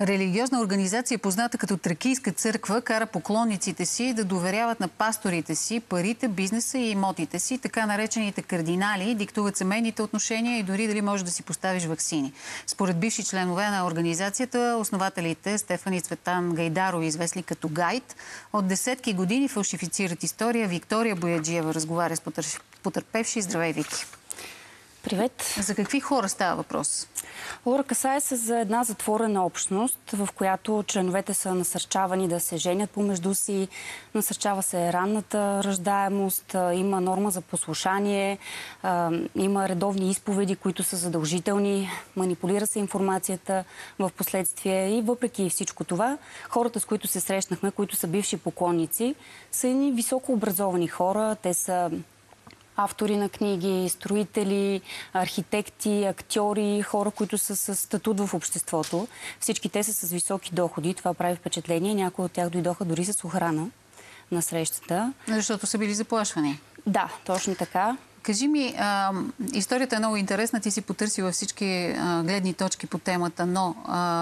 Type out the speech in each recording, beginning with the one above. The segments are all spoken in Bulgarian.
Религиозна организация, позната като Тракийска църква, кара поклонниците си да доверяват на пасторите си парите, бизнеса и имотите си. Така наречените кардинали диктуват семейните отношения и дори дали можеш да си поставиш ваксини. Според бивши членове на организацията, основателите Стефан и Цветан Гайдарови, известни като Гайд, от десетки години фалшифицират история. Виктория Бояджиева разговаря с потърпевши. Здравей, Вики! Привет! За какви хора става въпрос? Лора, касае се за една затворена общност, в която членовете са насърчавани да се женят помежду си, насърчава се ранната раждаемост, има норма за послушание, има редовни изповеди, които са задължителни, манипулира се информацията в последствие и въпреки всичко това, хората, с които се срещнахме, които са бивши поклонници, са едни високо образовани хора, те са автори на книги, строители, архитекти, актьори, хора, които са с статут в обществото. Всички те са с високи доходи. Това прави впечатление. Някои от тях дойдоха дори с охрана на срещата. Защото са били заплашвани. Да, точно така. Кажи ми, историята е много интересна. Ти си потърсила всички гледни точки по темата, но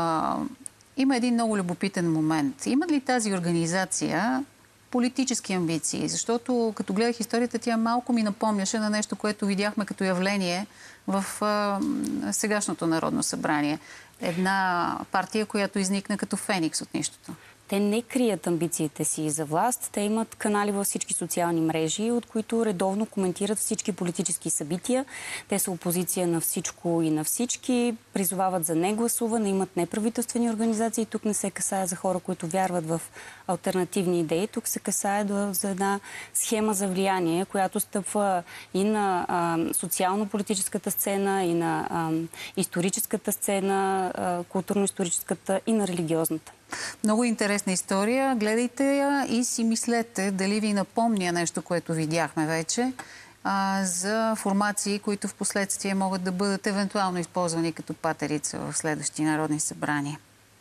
има един много любопитен момент. Има ли тази организация политически амбиции? Защото като гледах историята, тя малко ми напомняше на нещо, което видяхме като явление в сегашното Народно събрание. Една партия, която изникна като феникс от нищото. Те не крият амбициите си за власт. Те имат канали във всички социални мрежи, от които редовно коментират всички политически събития. Те са опозиция на всичко и на всички. Призовават за негласуване, имат неправителствени организации. Тук не се касае за хора, които вярват в алтернативни идеи. Тук се касае за една схема за влияние, която стъпва и на социално-политическата сцена, и на историческата сцена, културно-историческата и на религиозната. Много интересна история. Гледайте я и си мислете дали ви напомня нещо, което видяхме вече, за формации, които в последствие могат да бъдат евентуално използвани като патерица в следващи народни събрания.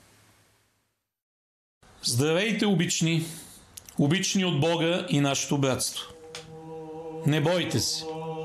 Здравейте, обични! Обични от Бога и нашето братство. Не бойте се!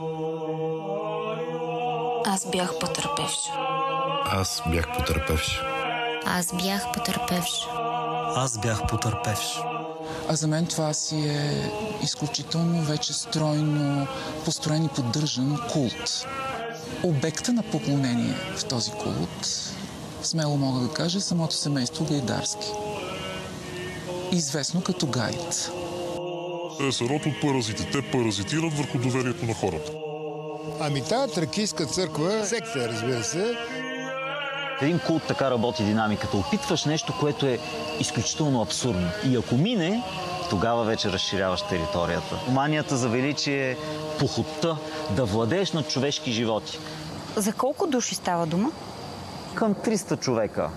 Аз бях потърпевш. Аз бях потърпевш. Аз бях потърпевш. Аз бях потърпевш. А за мен това си е изключително вече стройно построен и поддържан култ. Обекта на поклонение в този култ, смело мога да кажа, самото семейство Гайдарски. Известно като Гайд. Те са род от паразити. Те паразитират върху доверието на хората. Ами тази Тракийска църква, секта, разбира се. Един култ така работи динамиката. Опитваш нещо, което е изключително абсурдно. И ако мине, тогава вече разширяваш територията. Манията за величие, похотта, да владееш над човешки животи. За колко души става дума? Към 300 човека.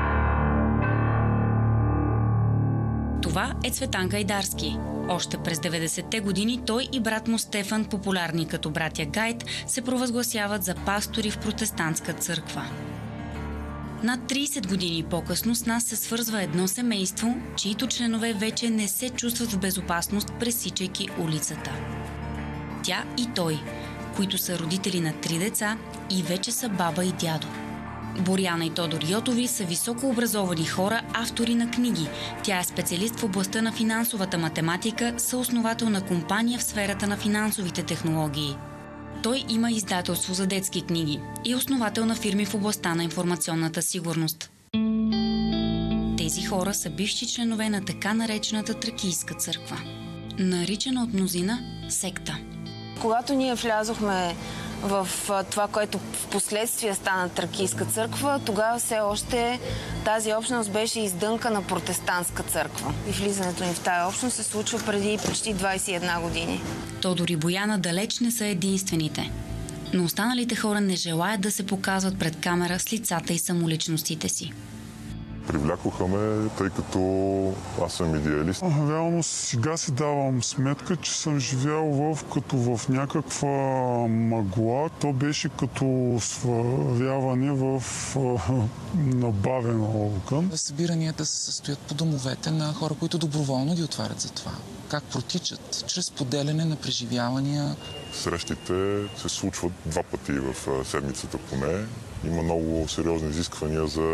Това е Цветан Гайдарски. Още през 90-те години той и брат му Стефан, популярни като братя Гайд, се провъзгласяват за пастори в протестантска църква. Над 30 години по-късно с нас се свързва едно семейство, чието членове вече не се чувстват в безопасност, пресичайки улицата. Тя и той, които са родители на 3 деца и вече са баба и дядо. Боряна и Тодор Йотови са високообразовани хора, автори на книги. Тя е специалист в областта на финансовата математика, съосновател на компания в сферата на финансовите технологии. Той има издателство за детски книги и основател на фирми в областта на информационната сигурност. Тези хора са бивши членове на така наречената Тракийска църква, наричана от мнозина секта. Когато ние влязохме в това, което в последствие стана Тракийска църква, тогава все още тази общност беше издънка на протестантска църква. И влизането ни в тази общност се случва преди почти 21 години. Тодор и Бояна далеч не са единствените. Но останалите хора не желаят да се показват пред камера с лицата и самоличностите си. Привлякоха ме, тъй като аз съм идеалист. Реално сега си давам сметка, че съм живял като в някаква мъгла. То беше като сваряване в набавен огън. Събиранията се състоят по домовете на хора, които доброволно ги отварят за това. Как протичат? Чрез поделяне на преживявания. Срещите се случват 2 пъти в седмицата поне. Има много сериозни изисквания за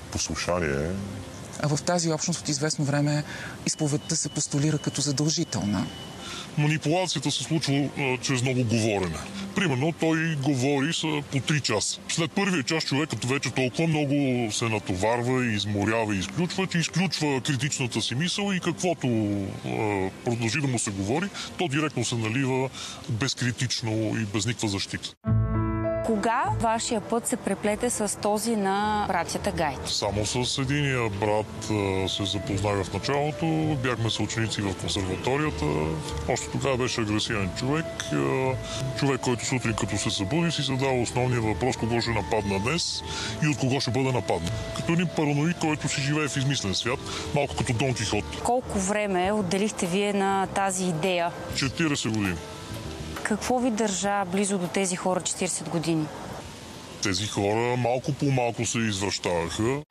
послушание. А в тази общност от известно време изповедта се постулира като задължителна. Манипулацията се случва чрез много говорене. Примерно той говори по 3 часа. След първия час човекът вече толкова много се натоварва, изморява и изключва, че изключва критичната си мисъл и каквото продължи да му се говори, то директно се налива безкритично и без никаква защита. Кога вашия път се преплете с този на братята Гайт? Само с единия брат се запознах в началото. Бяхме съученици в консерваторията. Още тогава беше агресивен човек. Човек, който сутрин като се събуди, си задава основния въпрос кого ще нападна днес и от кого ще бъде нападнат. Като един параноик, който си живее в измислен свят, малко като Дон Кихот. Колко време отделихте вие на тази идея? 40 години. Какво ви държа близо до тези хора 40 години? Тези хора малко по малко се извращаваха.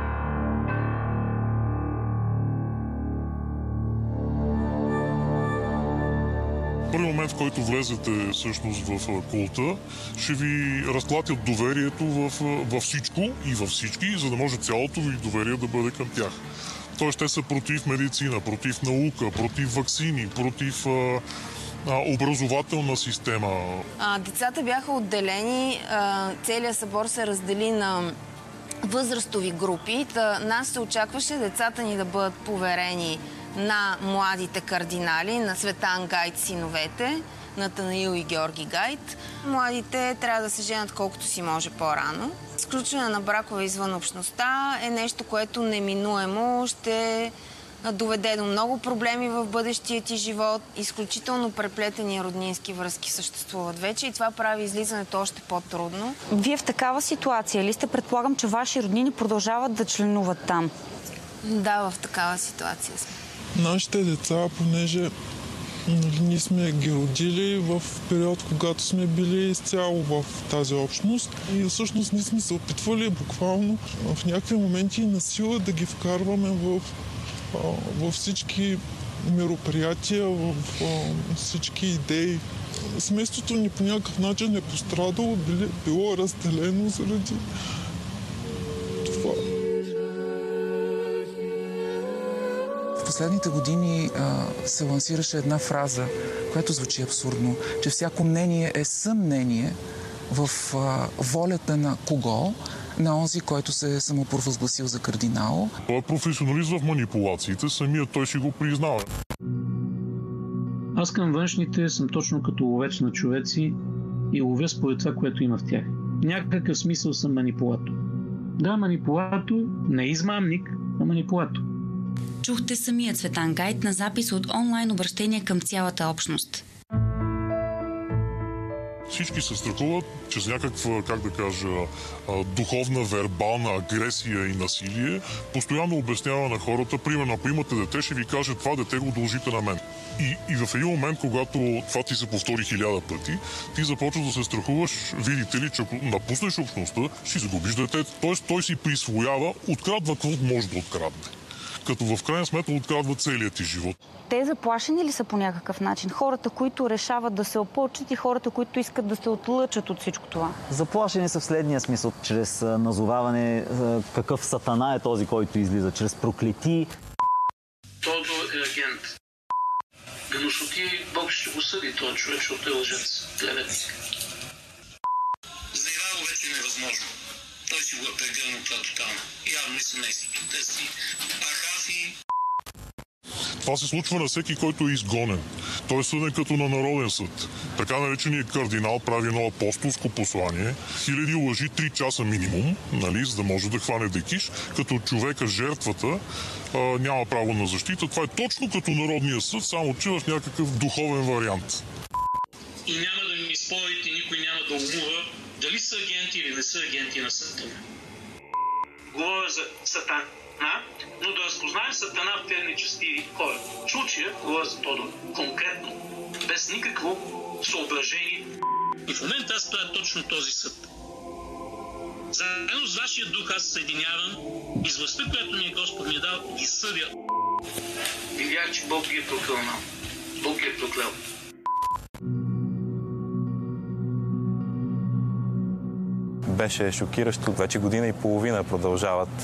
Първи момент, в който влезете всъщност в култа, ще ви разклатят доверието във всичко и във всички, за да може цялото ви доверие да бъде към тях. Тоест, те са против медицина, против наука, против ваксини, против образователна система. Децата бяха отделени, целият събор се раздели на възрастови групи. Нас се очакваше децата ни да бъдат поверени на младите кардинали, на Цветан Гайт синовете, Натанаил и Георги Гайт. Младите трябва да се женят колкото си може по-рано. Изключване на бракове извън общността е нещо, което неминуемо ще доведе до много проблеми в бъдещия ти живот. Изключително преплетени роднински връзки съществуват вече и това прави излизането още по-трудно. Вие в такава ситуация ли сте? Предполагам, че ваши роднини продължават да членуват там. Да, в такава ситуация сме. Нашите деца, понеже ние сме ги родили в период, когато сме били изцяло в тази общност и всъщност ние сме се опитвали буквално в някакви моменти насила да ги вкарваме във всички мероприятия, във всички идеи. Семейството ни по някакъв начин е пострадало, било разделено заради това. В последните години се лансираше една фраза, която звучи абсурдно, че всяко мнение е съмнение в волята на кого? На онзи, който се е самопровъзгласил за кардинал. Той е професионалист в манипулациите, самият той си го признава. Аз към външните съм точно като ловец на човеци и ловя според това, което има в тях. В някакъв смисъл съм манипулатор. Да, манипулатор, не измамник, а манипулатор. Чухте самия Цветан Гайт на запис от онлайн обращение към цялата общност. Всички се страхуват чрез някаква, как да кажа, духовна, вербална агресия и насилие. Постоянно обяснява на хората, примерно, ако имате дете, ще ви каже, това дете го дължите на мен. И в един момент, когато това ти се повтори 1000 пъти, ти започваш да се страхуваш, видите ли, че ако напуснеш общността, ще загубиш детето. Тоест той си присвоява, открадва каквото може да открадне. Като в крайна сметка открадва целият ти живот. Те заплашени ли са по някакъв начин? Хората, които решават да се опълчат и хората, които искат да се отлъчат от всичко това? Заплашени са в следния смисъл, чрез назоваване какъв сатана е този, който излиза, чрез проклети. Тодор е агент. Гнусоти Бог ще го съди този човек, защото е лъжец, клеветник. За Ивайло вече е невъзможно. Той си го е прегърнал това тотално. Явно и семейството. Те си ахафи. Това се случва на всеки, който е изгонен. Той е съден като на народен съд. Така нареченият кардинал прави едно апостолско послание. 1000 лъжи, 3 часа минимум, нали, за да може да хване декиш, като човека, жертвата, няма право на защита. Това е точно като народния съд, само че в някакъв духовен вариант. И няма да ми спорите, никой няма да умува дали са агенти или не са агенти на Сатана. Говоря за Сатана, но да разпознаем Сатана в тези нечисти хора. В случая говоря за Тодор, конкретно, без никакво съображение. И в момента аз правя точно този съд. Заедно с вашия дух аз съединявам и с властта, която ми е Господ ми е дал, ги съдя. Видях, че Бог ги е проклел. Бог ги е проклел. беше шокиращо. Вече година и половина продължават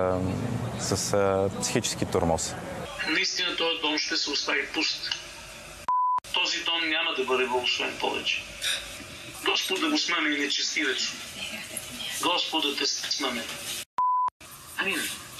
с психически тормоз. Наистина този дом ще се остави пуст. Този дом няма да бъде благословен повече. Господ да го смаме и нечестивец. Господ да те смаме. Амин.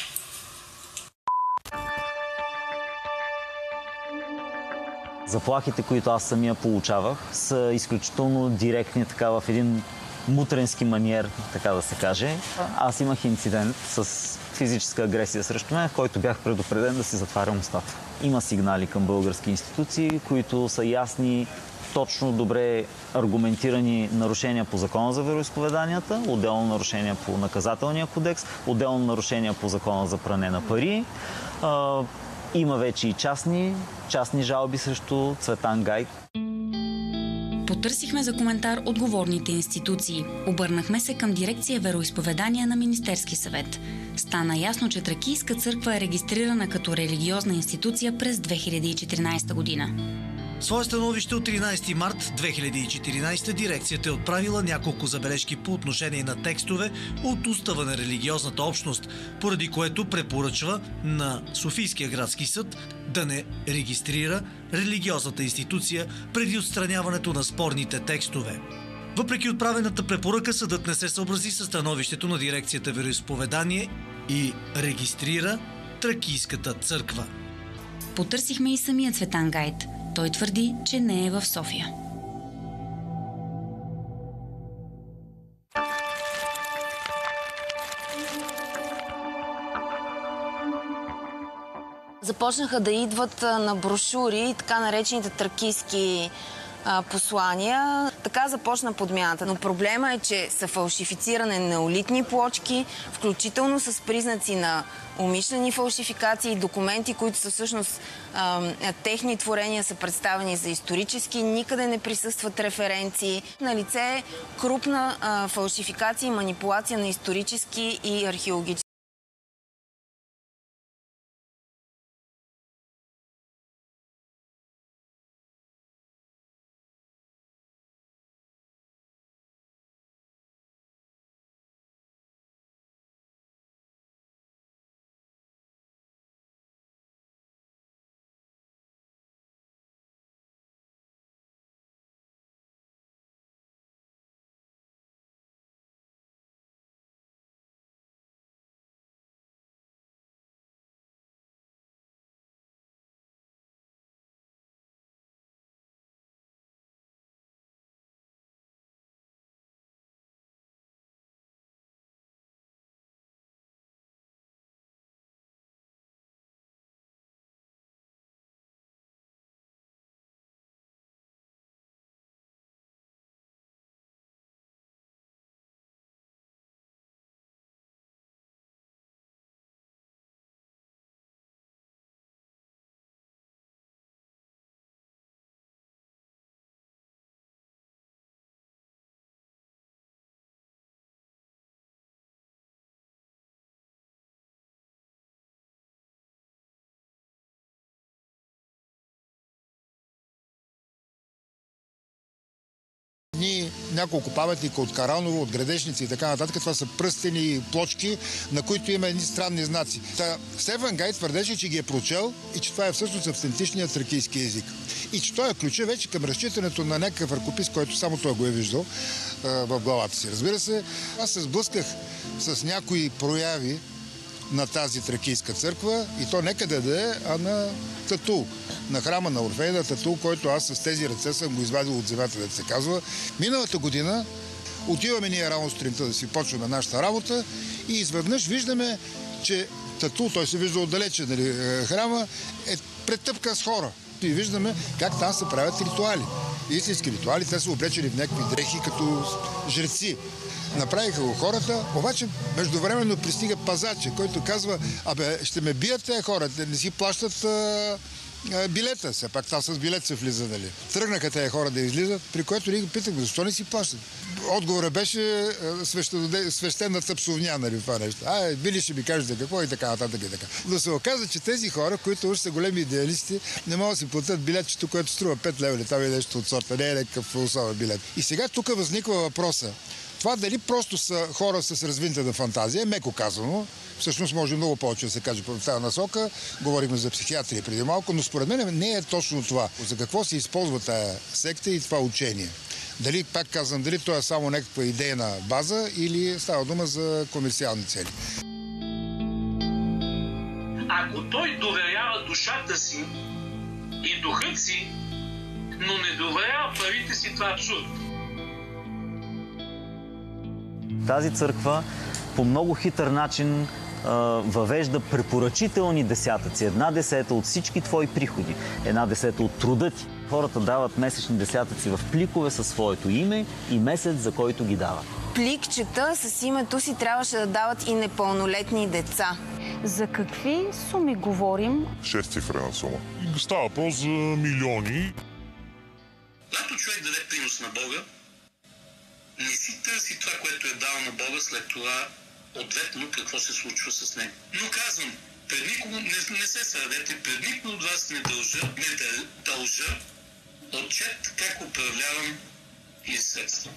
Заплахите, които аз самия получавах, са изключително директни, така в един мутренски маниер, така да се каже. Аз имах инцидент с физическа агресия срещу мен, в който бях предупреден да си затварям устата. Има сигнали към български институции, които са ясни, точно добре аргументирани нарушения по Закона за вероизповеданията, отделно нарушения по Наказателния кодекс, отделно нарушения по Закона за пране на пари. Има вече и частни жалби срещу Цветан Гайт. Потърсихме за коментар отговорните институции. Обърнахме се към дирекция вероизповедания на Министерски съвет. Стана ясно, че Тракийска църква е регистрирана като религиозна институция през 2014 година. В свое становище от 13 март 2014 дирекцията е отправила няколко забележки по отношение на текстове от устава на религиозната общност, поради което препоръчва на Софийския градски съд да не регистрира религиозната институция преди отстраняването на спорните текстове. Въпреки отправената препоръка, съдът не се съобрази със становището на дирекцията вероизповедание и регистрира Тракийската църква. Потърсихме и самия Цветан Гайт. Той твърди, че не е в София. Започнаха да идват на брошури така наречените тракийски послания. Така започна подмяната. Но проблема е, че са фалшифициране на неолитни плочки, включително с признаци на умишлени фалшификации, документи, които са всъщност техни творения, са представени за исторически, никъде не присъстват референции. На лице е крупна фалшификация и манипулация на исторически и археологически. Няколко паметника от Караново, от Градешници и така нататък. Това са пръстени плочки, на които има едни странни знаци. Стефан Гайт твърдеше, че ги е прочел и че това е всъщност автентичният тракийски език. И че той е ключа вече към разчитането на някакъв ръкопис, който само той го е виждал в главата си. Разбира се, аз се сблъсках с някои прояви на тази тракийска църква и то некъде да е, а на Татул. На храма на Орфей, на Татул, който аз с тези ръце съм го извадил от земята, да се казва. Миналата година отиваме ние рано сутринта да си почваме нашата работа и изведнъж виждаме, че Татул, той се вижда отдалече, нали, храма, е претъпкан с хора. И виждаме как там се правят ритуали. Истински ритуали, те са облечени в някакви дрехи като жреци. Направиха го хората, обаче междувременно пристига пазача, който казва: абе, ще ме бият тези хора, не си плащат билета. Все пак там с билет се влиза, нали. Тръгнаха тези хора да излизат, при което ние ги питахме: защо не си плащат? Отговорът беше свещената псовня, нали, това нещо. Били ще ми кажете какво и така нататък и така. Да се оказа, че тези хора, които уж са големи идеалисти, не могат да си платят билетчето, което струва 5 лева или там и нещо от сорта. Не е някакъв особен билет. И сега тук възниква въпроса: Това дали просто са хора с развинтена фантазия, меко казано, всъщност може много повече да се каже по тази насока, говорихме за психиатрия преди малко, но според мен не е точно това. За какво се използва тая секта и това учение? Дали, пак казвам, дали то е само някаква идейна база или става дума за комерциални цели. Ако той доверява душата си и духът си, но не доверява парите си, това е абсурд. Тази църква по много хитър начин въвежда препоръчителни десятъци. 1/10 от всички твои приходи. 1/10 от труда ти. Хората дават месечни десятъци в пликове със своето име и месец, за който ги дават. Пликчета с името си трябваше да дават и непълнолетни деца. За какви суми говорим? 6-цифрена сума. Става въпрос за милиони. Когато човек даде принос на Бога, не си търси това, което е дал на Бога, след това ответно какво се случва с него. Но казвам, пред никого не се сърдете, пред никого от вас не дължа отчет как управлявам и средства.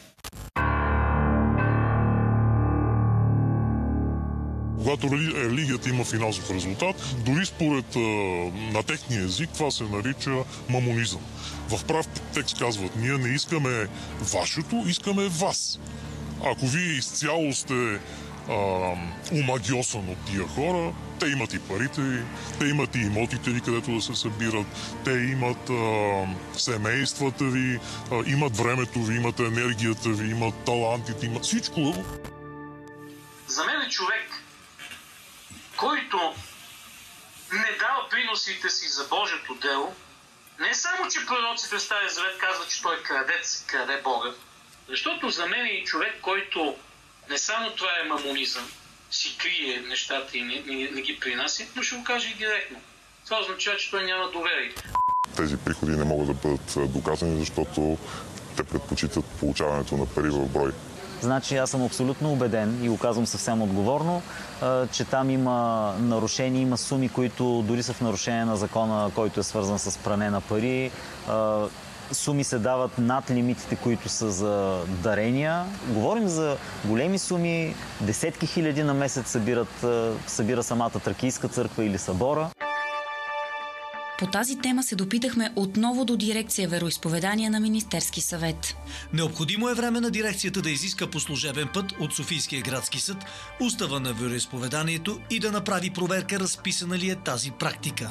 Когато религията има финансов резултат, дори според на техния език, това се нарича мамонизъм. В прав текст казват, ние не искаме вашето, искаме вас. Ако вие изцяло сте омагьосан от тия хора, те имат и парите ви, те имат и имотите ви, където да се събират, те имат семействата ви, имат времето ви, имат енергията ви, имат талантите, имат всичко. За мен е човек, който не дава приносите си за Божието дело, не само, че пророците в Стария Завет казват, че той крадец, краде Бога, защото за мен е и човек, който не само това е мамонизъм, си крие нещата и не ги принася, но ще го каже и директно. Това означава, че той няма доверие. Тези приходи не могат да бъдат доказани, защото те предпочитат получаването на пари в брой. Значи аз съм абсолютно убеден и го казвам съвсем отговорно, че там има нарушения, има суми, които дори са в нарушение на закона, който е свързан с пране на пари. Суми се дават над лимитите, които са за дарения. Говорим за големи суми, десетки хиляди на месец събира самата Тракийска църква или събора. По тази тема се допитахме отново до дирекция Вероизповедания на Министерски съвет. Необходимо е време на дирекцията да изиска по служебен път от Софийския градски съд устава на вероизповеданието и да направи проверка разписана ли е тази практика.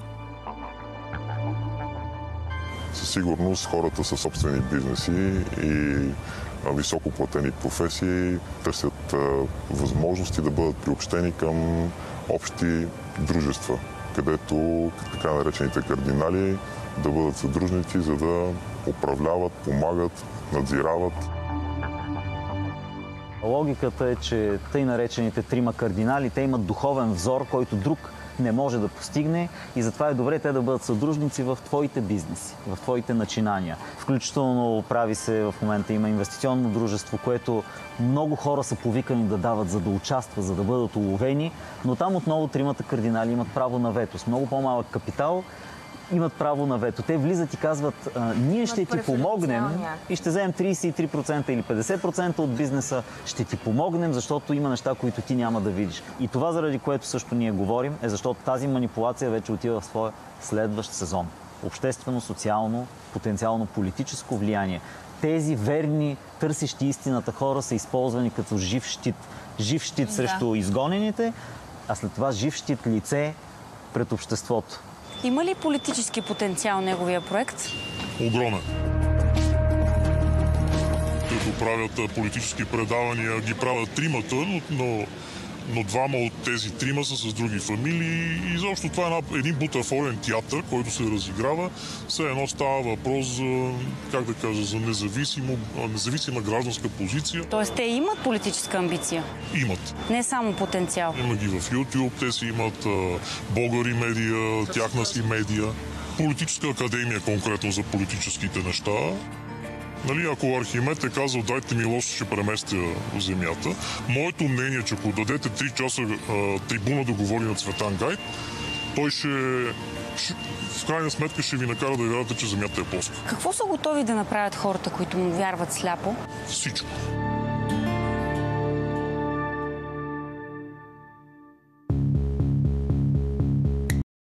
Със сигурност хората със собствени бизнеси и високоплатени професии търсят възможности да бъдат приобщени към общи дружества, където така наречените кардинали да бъдат съдружници, за да управляват, помагат, надзирават. Логиката е, че тъй наречените трима кардинали, те имат духовен взор, който друг не може да постигне и затова е добре те да бъдат съдружници в твоите бизнеси, в твоите начинания. Включително прави се в момента, има инвестиционно дружество, което много хора са повикани да дават, за да участват, за да бъдат уловени, но там отново тримата кардинали имат право на вето. С много по-малък капитал имат право на вето. Те влизат и казват, ние ще ти помогнем и ще вземем 33% или 50% от бизнеса, ще ти помогнем, защото има неща, които ти няма да видиш. И това, заради което също ние говорим, е защото тази манипулация вече отива в своя следващ сезон. Обществено, социално, потенциално политическо влияние. Тези верни, търсещи истината хора са използвани като жив щит. Жив щит срещу изгонените, а след това жив щит лице пред обществото. Има ли политически потенциал неговия проект? Огромен. Като правят политически предавания, ги правят тримата, но двама от тези трима са с други фамилии. И изобщо това е един бутафорен театър, който се разиграва. Все едно става въпрос за, как да кажа, за независима гражданска позиция. Тоест те имат политическа амбиция? Имат. Не само потенциал? Има ги в YouTube, те си имат Българи медия, тяхна си медия. Политическа академия конкретно за политическите неща. Нали, ако Архимед е казал, дайте ми лош, ще преместя в земята, моето мнение е, че ако дадете 3 часа трибуна да говори на Цветан Гайд, той в крайна сметка ще ви накара да вярвате, че земята е плоска. Какво са готови да направят хората, които му вярват сляпо? Всичко.